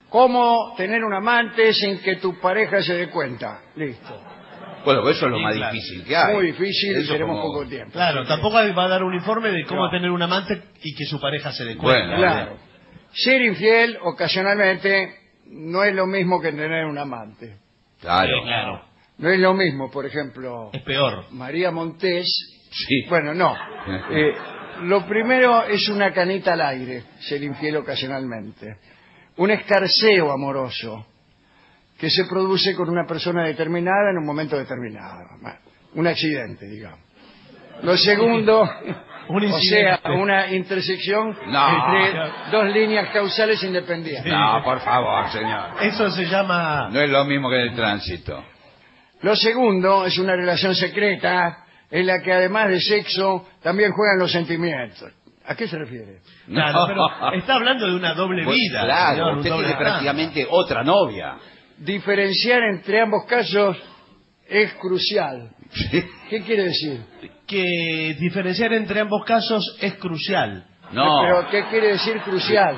¿Cómo tener un amante sin que tu pareja se dé cuenta? Listo. Bueno, pues eso es lo Sí, más claro. difícil que hay. Muy difícil y Eso tenemos como- poco tiempo. Claro, tampoco va a dar un informe de cómo No. tener un amante y que su pareja se dé cuenta. Bueno, Claro. Ser infiel ocasionalmente no es lo mismo que tener un amante. Claro. Sí, claro. No es lo mismo, por ejemplo, Es peor. María Montés. Sí. Bueno, no. Lo primero es una canita al aire, ser infiel ocasionalmente. Un escarceo amoroso que se produce con una persona determinada en un momento determinado. Bueno, un accidente, digamos. Lo segundo, Un o incidente. sea, una intersección No. entre dos líneas causales independientes. No, por favor, señor. Eso se llama... No es lo mismo que en el tránsito. Lo segundo es una relación secreta en la que además de sexo también juegan los sentimientos. ¿A qué se refiere? Claro, pero está hablando de una doble Pues, vida. claro, señor, un usted doble tiene plan. prácticamente otra novia. Diferenciar entre ambos casos es crucial. Sí. ¿Qué quiere decir? Que diferenciar entre ambos casos es crucial. No. ¿Pero qué quiere decir crucial?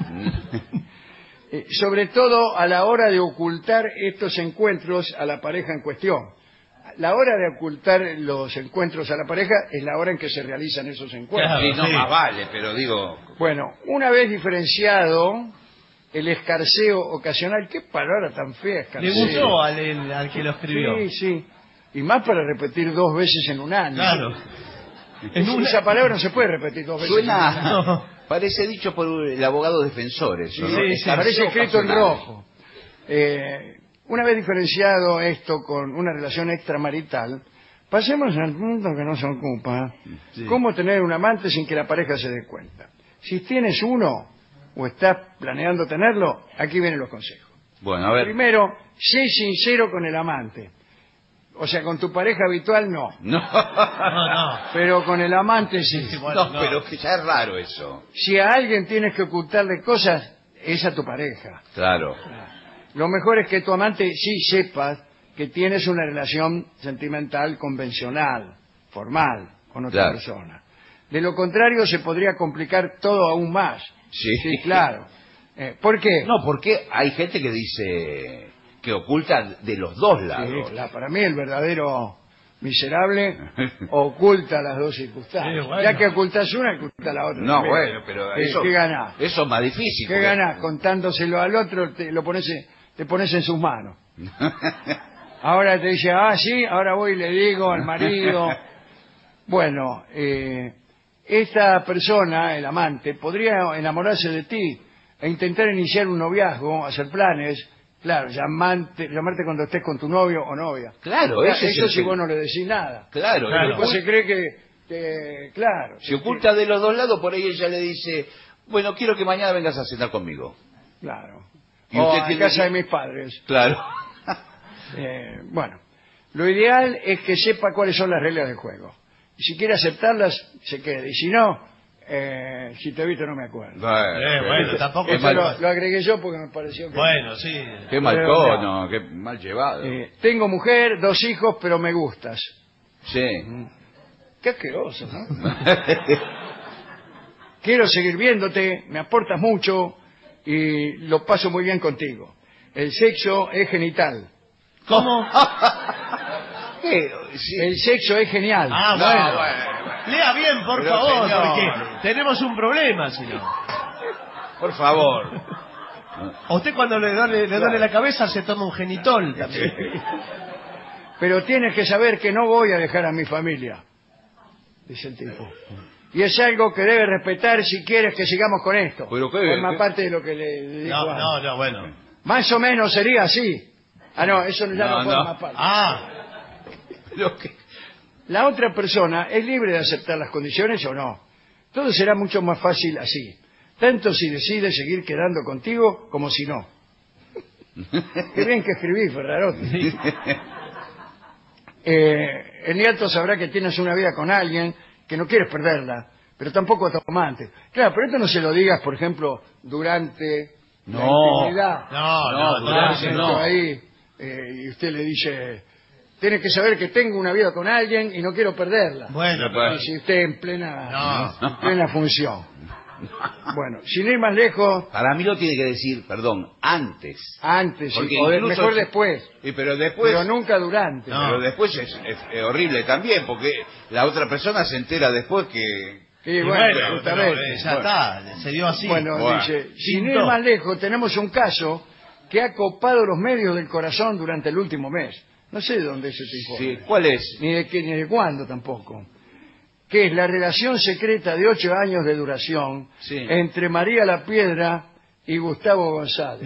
Sobre todo a la hora de ocultar estos encuentros a la pareja en cuestión. La hora de ocultar los encuentros a la pareja es la hora en que se realizan esos encuentros. Claro. Sí, no, Sí. más vale, pero digo... Bueno, una vez diferenciado el escarceo ocasional, qué palabra tan fea, Le escarceo. gustó al que lo escribió. Sí, sí. Y más para repetir dos veces en un año. Claro. En una... Esa palabra no se puede repetir dos veces. Suena... No. Parece dicho por el abogado defensor eso, ¿no? Sí, sí, Escarceo Aparece escrito en ocasional. rojo. Una vez diferenciado esto con una relación extramarital, pasemos al punto que nos ocupa. Sí. ¿Cómo tener un amante sin que la pareja se dé cuenta? Si tienes uno o estás planeando tenerlo, aquí vienen los consejos. Bueno, a ver. Primero, sé sincero con el amante. O sea, con tu pareja habitual no, No. No, pero con el amante sí. Sí, bueno, No, pero que ya es raro eso. Si a alguien tienes que ocultarle cosas, es a tu pareja. Claro. Lo mejor es que tu amante sí sepa que tienes una relación sentimental convencional, formal, con otra Claro. persona. De lo contrario, se podría complicar todo aún más. Sí. Claro. ¿Por qué? No, porque hay gente que dice que oculta de los dos Sí, lados. claro, para mí el verdadero miserable oculta las dos circunstancias. Sí, bueno. Ya que ocultas una, oculta la otra. No, también. bueno, pero eso... ¿Qué ganás? Eso es más difícil. ¿Qué porque- ganás? Contándoselo al otro, te pones en sus manos. Ahora te dice, sí, ahora voy y le digo al marido. Bueno, esta persona, el amante, podría enamorarse de ti e intentar iniciar un noviazgo, hacer planes. Claro, llamarte cuando estés con tu novio o novia. Claro, ese es eso el si tema. vos no le decís nada. Claro, Claro. después Después se cree que claro. se oculta de los dos lados, por ahí ella le dice, bueno, quiero que mañana vengas a cenar conmigo. Claro. Y O usted en tiene casa que- de mis padres. Claro. Bueno, lo ideal es que sepa cuáles son las reglas del juego. Y si quiere aceptarlas, se quede. Y si no, si te he visto no me acuerdo. Bueno, tampoco... Qué Eso mal, lo agregué yo porque me pareció que... Bueno, sí. qué mal Pero, tono, qué mal llevado. tengo mujer, 2 hijos, pero me gustas. Sí. Qué asqueroso, ¿no? Quiero seguir viéndote, me aportas mucho y lo paso muy bien contigo. El sexo es genital. ¿Cómo? ¿Qué? Sí. El sexo es genial. Ah, No, bueno. bueno. Lea bien, por Pero, favor, señor. porque tenemos un problema, señor. Por favor. A usted cuando le duele la cabeza se toma un genitol también. Pero tienes que saber que no voy a dejar a mi familia, dice el tipo. Y es algo que debe respetar si quieres que sigamos con esto. Pero qué- Forma qué- parte de lo que le dijo antes. No, bueno. Más o menos sería así. No, eso ya no, No, forma no. parte. Pero que... La otra persona es libre de aceptar las condiciones o no. Todo será mucho más fácil así. Tanto si decide seguir quedando contigo como si no. Qué bien que escribí, Ferrarotti. El nieto sabrá que tienes una vida con alguien, que no quieres perderla, pero tampoco a tu amante. Claro, pero esto no se lo digas, por ejemplo, durante la No. intimidad. No, durante no. Ahí, y usted le dice, tienes que saber que tengo una vida con alguien y no quiero perderla. Bueno, Bueno. Y si usted en plena función. Bueno, sin ir más lejos, Para mí lo tiene que decir, perdón, antes. antes, Porque o incluso mejor si- después, Pero después... pero nunca durante. No. Pero después es horrible también, porque la otra persona se entera después que... Y Y bueno, pero, justamente. ya está, se dio así. Bueno, Bueno. dice, sin ir Pintó. más lejos, tenemos un caso que ha copado los medios del corazón durante el último mes. No sé de dónde es este informe. Sí, ¿cuál es? Ni de qué, ni de cuándo tampoco. Que es la relación secreta de 8 años de duración Sí. entre María la Piedra y Gustavo González.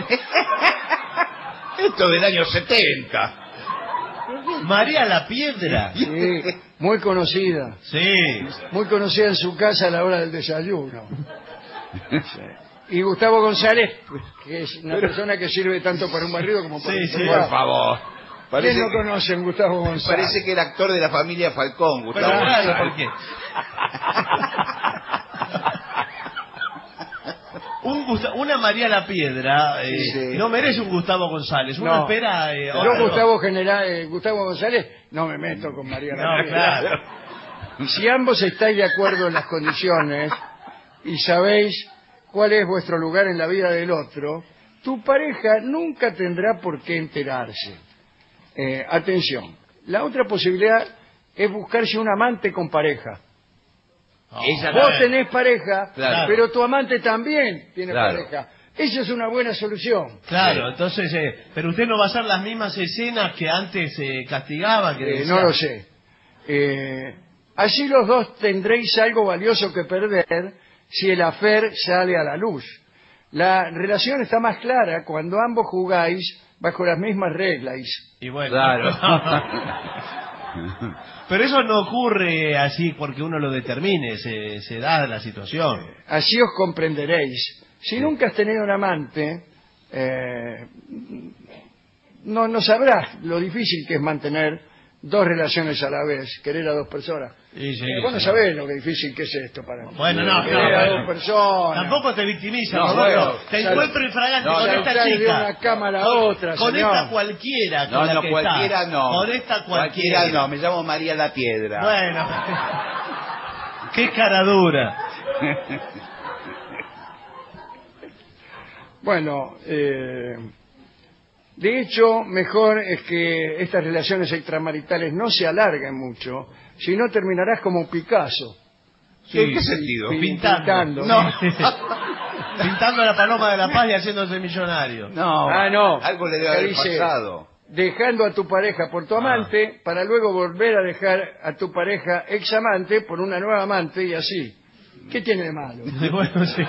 Esto del año 70. María la Piedra. Sí, muy conocida. Sí. Muy conocida en su casa a la hora del desayuno. Sí. Y Gustavo González, que es una persona que sirve tanto para un barrido como para Sí, un sí. privado. Por favor. ¿Quién Parece no que, conoce a Gustavo González? parece que era actor de la familia Falcón, Pero Gustavo claro, González. ¿por qué? Una María la Piedra Sí. no merece un Gustavo González. Uno No. espera... Yo, Gustavo González, no me meto con María la No, Piedra. claro. Si ambos estáis de acuerdo en las condiciones y sabéis cuál es vuestro lugar en la vida del otro, tu pareja nunca tendrá por qué enterarse. Atención, la otra posibilidad es buscarse un amante con pareja. Ella Vos no- tenés pareja, Claro. pero tu amante también tiene Claro. pareja. Esa es una buena solución. Claro, entonces, pero usted no va a hacer las mismas escenas que antes castigaba. Que decía- No lo sé. Así los dos tendréis algo valioso que perder si el afer sale a la luz. La relación está más clara cuando ambos jugáis bajo las mismas reglas. Y bueno. Claro. Pero eso no ocurre así porque uno lo determine, se da la situación. Así os comprenderéis. Si nunca has tenido un amante, no sabrás lo difícil que es mantener dos relaciones a la vez, querer a dos personas. Y sí, Vos no sí. sabés lo que difícil que es esto para mí. Bueno, no, Querer a bueno. dos personas. Tampoco te victimizas, No, Roberto. bueno, Te sal- encuentro infragante no, con esta saltar de chica. una cama a la Con- otra, Con señor. esta cualquiera. No, con la no, que cualquiera está. no. Con esta cualquiera. Cualquiera no, me llamo María la Piedra. Bueno. Qué cara dura. Bueno, de hecho, mejor es que estas relaciones extramaritales no se alarguen mucho, si no terminarás como Picasso. Sí, ¿en qué sentido? Pintando. No. Pintando a la paloma de la paz y haciéndose millonario. No, No. algo le debe Que haber dice, pasado. dejando a tu pareja por tu amante, para luego volver a dejar a tu pareja ex amante por una nueva amante y así. ¿Qué tiene de malo? Bueno, sí.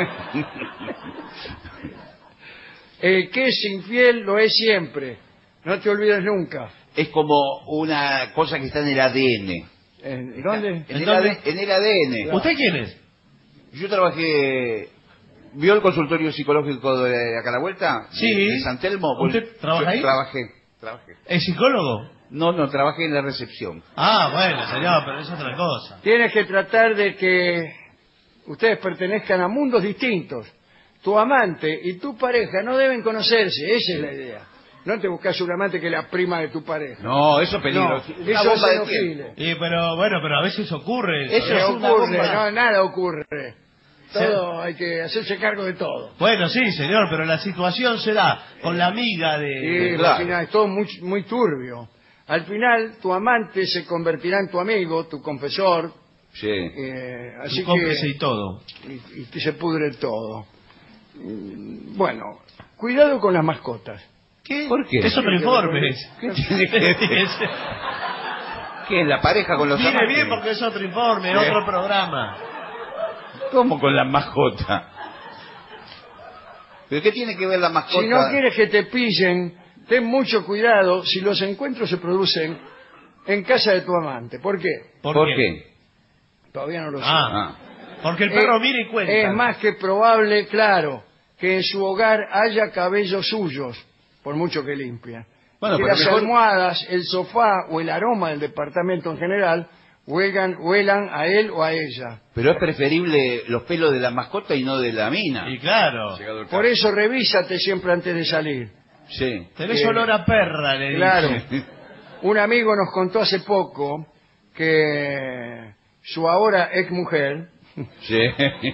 El que es infiel lo es siempre. No te olvides nunca. Es como una cosa que está en el ADN. ¿En dónde? En el, dónde? en el ADN. ¿Usted quién es? Yo trabajé... ¿Vio el consultorio psicológico de acá a la vuelta? Sí. De San Telmo. ¿Usted trabaja ahí? Trabajé. ¿Es psicólogo? No, trabajé en la recepción. Ah, bueno, señor, pero es otra cosa. Tienes que tratar de que ustedes pertenezcan a mundos distintos. Tu amante y tu pareja no deben conocerse, esa es la idea. No te buscas un amante que es la prima de tu pareja. No, eso es peligroso. No, Una eso es bomba de xenofile. tiempo. Pero bueno, pero a veces ocurre. Eso ¿Qué es una ocurre? bomba. No, nada ocurre. Todo, hay que hacerse cargo de todo. Bueno, sí, señor, pero la situación se da con la amiga de... Sí, claro. al final es todo muy turbio. Al final, tu amante se convertirá en tu amigo, tu confesor, Sí. así su cómplice que y todo. y que se pudre todo. Bueno, cuidado con las mascotas. ¿Qué? ¿Por qué? Es otro informe. ¿Qué tiene que ver? ¿Qué es la pareja con los Mire amantes? bien porque es otro informe, Sí. otro programa. ¿Cómo con la mascota? ¿Pero qué tiene que ver la mascota? Si no quieres que te pillen, ten mucho cuidado si los encuentros se producen en casa de tu amante. ¿Por qué? ¿Por qué? Todavía no lo sé. Ah, porque el perro mira y cuenta. Es más que probable, claro, que en su hogar haya cabellos suyos, por mucho que limpia. Bueno, que pero las mejor- almohadas, el sofá o el aroma del departamento en general huelan a él o a ella. Pero es preferible los pelos de la mascota y no de la mina. Y claro, Llegado el Por caso. eso revísate siempre antes de salir. Sí. tenés olor a perra, le dice. Claro. Un amigo nos contó hace poco que su ahora ex mujer Sí.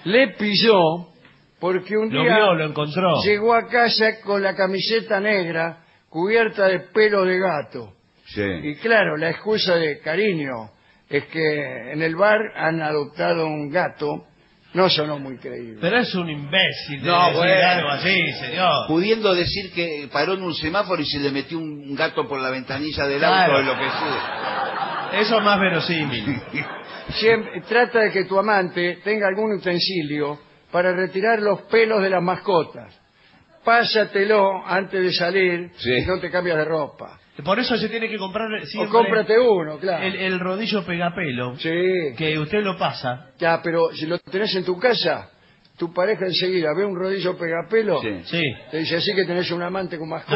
le pilló porque un Lo día vio, lo encontró. llegó a casa con la camiseta negra cubierta de pelo de gato. Sí. Y claro, la excusa de cariño es que en el bar han adoptado un gato. No sonó muy creíble. Pero es un imbécil de No, decir bueno. algo así, señor. Pudiendo decir que paró en un semáforo y se le metió un gato por la ventanilla del Claro. auto o lo que sea. Eso es más verosímil. Siempre, trata de que tu amante tenga algún utensilio para retirar los pelos de las mascotas. Pásatelo antes de salir Sí. y no te cambias de ropa. Por eso se tiene que comprar O siempre cómprate uno, claro. el rodillo pegapelo, Sí, que usted lo pasa. ya, pero si lo tenés en tu casa, tu pareja enseguida ve un rodillo pegapelo, Sí. Sí. te dice así que tenés un amante con mascota.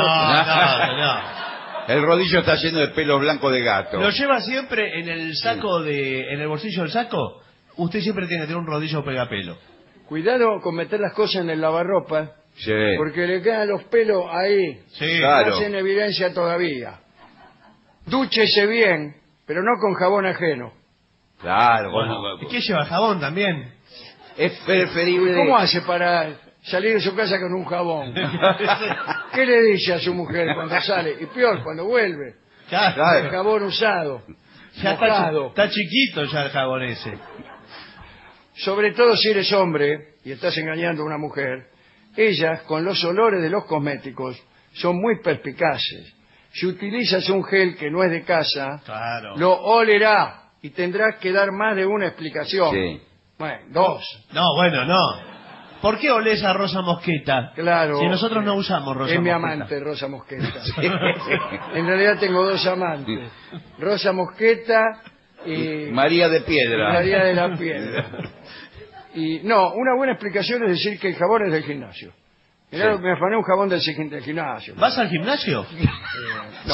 No. El rodillo está lleno de pelo blanco de gato. Lo lleva siempre en el saco en el bolsillo del saco. Usted siempre tiene que tener un rodillo pegapelo. Cuidado con meter las cosas en el lavarropa, Sí. porque le quedan los pelos ahí, Sí. Claro. más en evidencia todavía. Dúchese bien, pero no con jabón ajeno. Claro, Bueno, bueno. ¿y qué lleva jabón también? Es preferible. ¿Cómo hace para salir de su casa con un jabón? ¿Qué le dice a su mujer cuando sale? Y peor, cuando vuelve. Claro. El jabón usado, Ya mojado. está chiquito ya el jabón ese. Sobre todo si eres hombre y estás engañando a una mujer, ellas, con los olores de los cosméticos, son muy perspicaces. Si utilizas un gel que no es de casa, Claro. lo olerá y tendrás que dar más de una explicación. Sí. Bueno, dos. No, bueno, no. ¿Por qué olés a Rosa Mosqueta? Claro. Si nosotros no usamos Rosa Es mi Mosqueta. amante, Rosa Mosqueta. En realidad tengo dos amantes. Rosa Mosqueta y María de Piedra. María de la Piedra. Y no, una buena explicación es decir que el jabón es del gimnasio. Mirá, Sí. me afané un jabón del gimnasio. ¿Vas al gimnasio? No.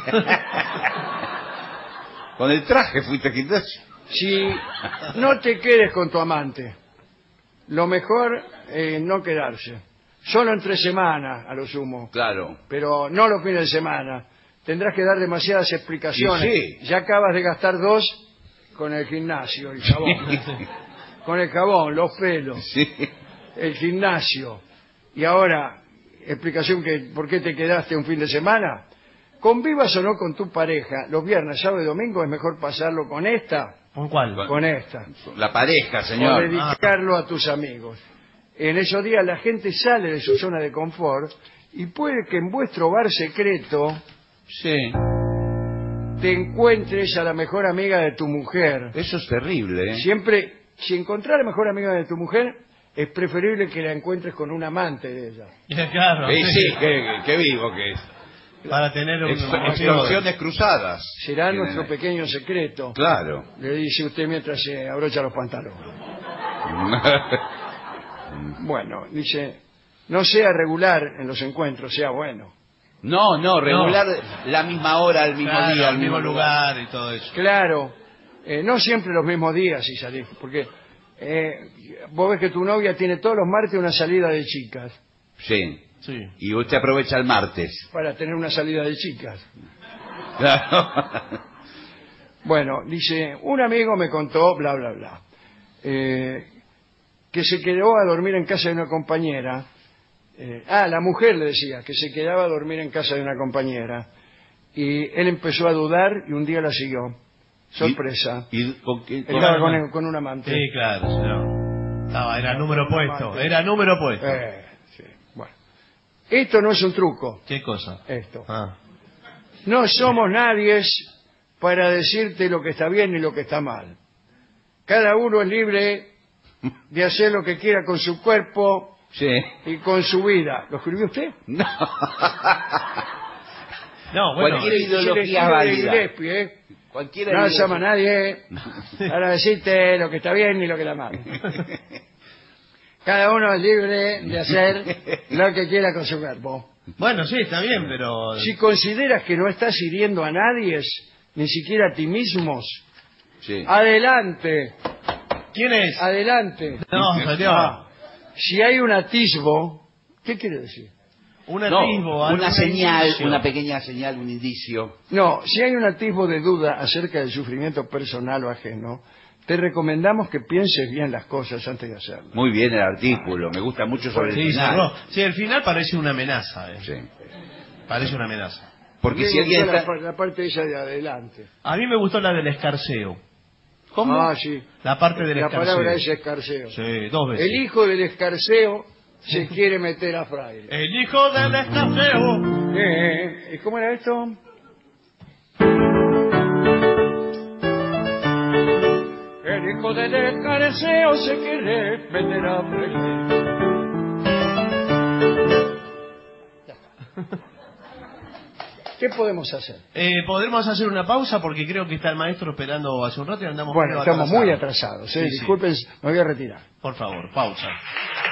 Con el traje fuiste a gimnasio. Si no te quedes con tu amante, lo mejor es no quedarse. Solo entre semanas, a lo sumo. Claro. Pero no los fines de semana. Tendrás que dar demasiadas explicaciones. Y sí. Ya acabas de gastar 2 con el gimnasio, el jabón. Con el jabón, los pelos, Sí. el gimnasio. Y ahora, explicación que por qué te quedaste un fin de semana. Convivas o no con tu pareja, los viernes, sábado y domingo es mejor pasarlo con esta, ¿Con cuál? con esta. La pareja, O señor. dedicarlo a tus amigos. En esos días la gente sale de su zona de confort y puede que en vuestro bar secreto Sí. te encuentres a la mejor amiga de tu mujer. Eso es terrible, ¿eh? Siempre, si encontrar a la mejor amiga de tu mujer, es preferible que la encuentres con un amante de ella. Claro. Sí, qué vivo que es. Para tener un Extorsiones cruzadas. Será Tienen nuestro ahí. pequeño secreto. Claro. Le dice usted mientras se abrocha los pantalones. Bueno, dice, no sea regular en los encuentros, sea bueno. No, regular la misma hora, el mismo Claro, día, al mismo lugar y todo eso. Claro, no siempre los mismos días si salís, porque vos ves que tu novia tiene todos los martes una salida de chicas, Sí. Sí. Y usted aprovecha el martes. para tener una salida de chicas. Claro. Bueno, dice, un amigo me contó, bla, bla, bla, que se quedó a dormir en casa de una compañera. La mujer le decía que se quedaba a dormir en casa de una compañera. Y él empezó a dudar y un día la siguió. Sorpresa. ¿Y con qué? Estaba con un amante. Sí, claro, señor. Era número puesto. Era número puesto. Sí, bueno. Esto no es un truco, ¿Qué cosa? esto. Ah. No somos nadie para decirte lo que está bien y lo que está mal. Cada uno es libre de hacer lo que quiera con su cuerpo Sí. y con su vida. ¿Lo escribió usted? No. No, bueno. Cualquier ideología Sí, le válida. escribe Gillespie, ¿eh? Cualquiera No ideología. llama a nadie para decirte lo que está bien y lo que está mal. Cada uno es libre de hacer lo que quiera con su cuerpo. Bueno, sí, está bien, pero... Si consideras que no estás hiriendo a nadie, ni siquiera a ti mismos, Sí. adelante, ¿Quién es? adelante. No, señor. Si hay un atisbo, ¿qué quiere decir? Un No, atisbo, una algún señal, indicio. una pequeña señal, un indicio. No, si hay un atisbo de duda acerca del sufrimiento personal o ajeno, te recomendamos que pienses bien las cosas antes de hacerlas. Muy bien el artículo, me gusta mucho sobre el Sí, final. cerró. Sí, el final parece una amenaza. Sí. Parece una amenaza. Porque Me si alguien gustó está... la parte esa de adelante. A mí me gustó la del escarceo. ¿Cómo? Ah, sí. La parte del La escarceo. palabra es escarceo. Sí, 2 veces. El hijo del escarceo se quiere meter a fraile. El hijo del escarceo. ¿Cómo era esto? El hijo del escarceo se quiere meter a fraile. Ya está. ¿Qué podemos hacer? Podremos hacer una pausa porque creo que está el maestro esperando hace un rato y andamos Bueno, medio estamos muy atrasados. atrasados. Sí, sí. Disculpen, me voy a retirar. Por favor, pausa.